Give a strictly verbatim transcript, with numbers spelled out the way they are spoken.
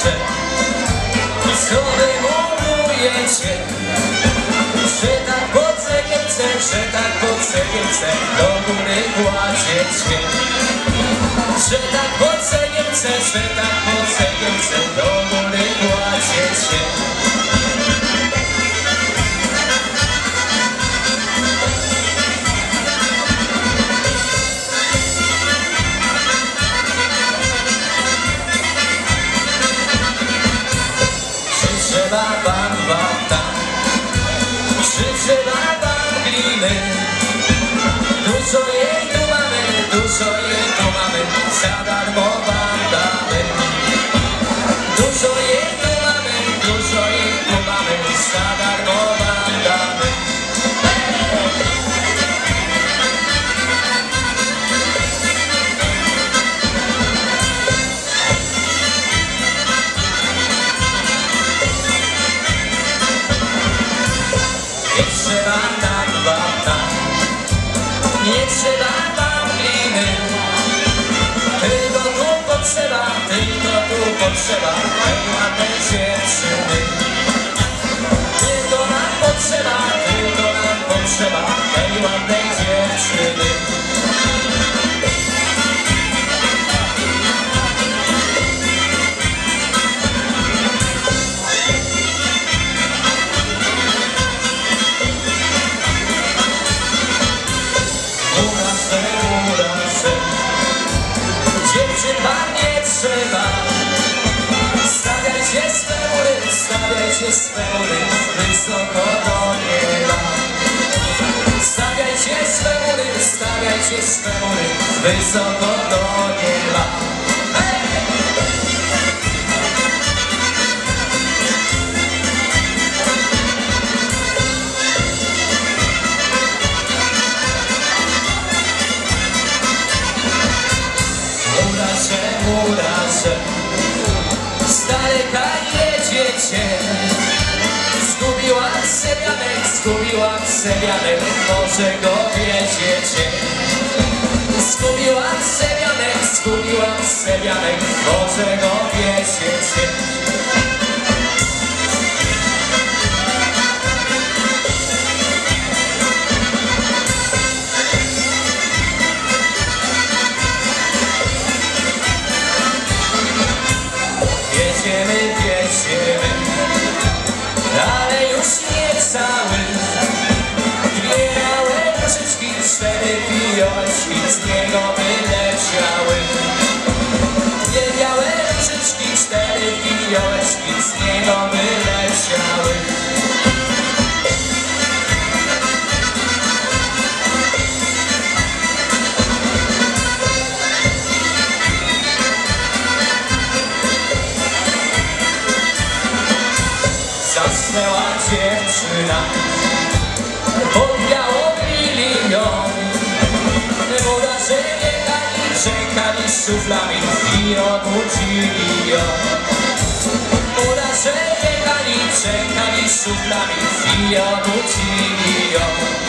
że zdobywuje cię, że tak pod cegiem chcę, że tak pod cegiem chcę do góry kładzie cię, że tak pod cegiem chcę, że tak pod cegiem chcę do góry kładzie cię. Trzeba wam wata, czy trzeba wam gliny? Dużo jej tu mamy, dużo jej tu mamy, za darmo wam damy. Dużo jej tu mamy, dużo jej tu mamy, za darmo wam damy. Nie trzeba nam wata, nie trzeba wam gliny, tylko tu potrzeba, tylko tu potrzeba tej ładnej dziewczyny. Tylko nam potrzeba, tylko nam potrzeba tej ładnej dziewczyny. Dziewczyn wam nie trzeba, stawiajcie swe mury, stawiajcie swe mury wysoko do nieba. Stawiajcie swe mury, stawiajcie swe mury wysoko do nieba. Murarze, murarze, z daleka jedziecie. Zgubiłam se wianek, zgubiłam se wianek, może go wiedziecie. Zgubiłam se wianek, zgubiłam se wianek, może go wiedziecie. Jedziemy, jedziemy, ale już nie cały. Dwie małe różyczki, cztery fiołeczki z niego wyleciały. Dwie białe różyczki, cztery fiołeczki z niego wyleciały. Zasnęła dziewczyna, pod białą lilią. Murarze jechali, czekali z szuflami i obudzili ją. Murarze jechali, czekali z szuflami i obudzili ją.